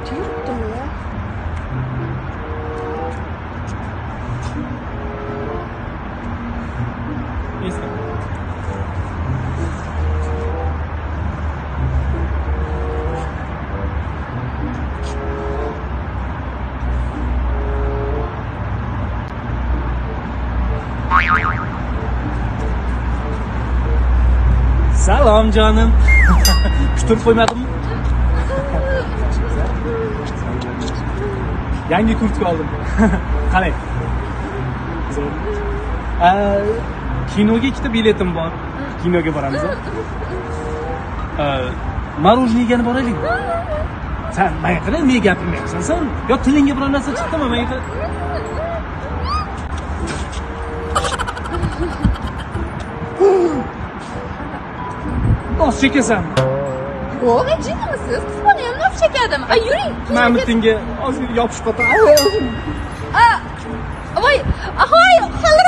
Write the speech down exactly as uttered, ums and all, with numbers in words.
Qancha yuribdim ya? Esda. Salom canım. Kutib qo'ymadimmi? Yangi kurtka oldim. Qalay? Zo'r. A, kinoga ikkita biletim bor. Kinoga boramiz. A, marojniygani boraylik. Sen menga qara, nega gapirmayapsan sen? Yo tilingga biror narsa chiqdimi menga? Nos chekasanmi? Yo'q, jinimisiz? Siz bana ham nos chekadim. Ay, yuring. Mamitinga ozgina yopishib qoldi. A, voy, ahoy, xallar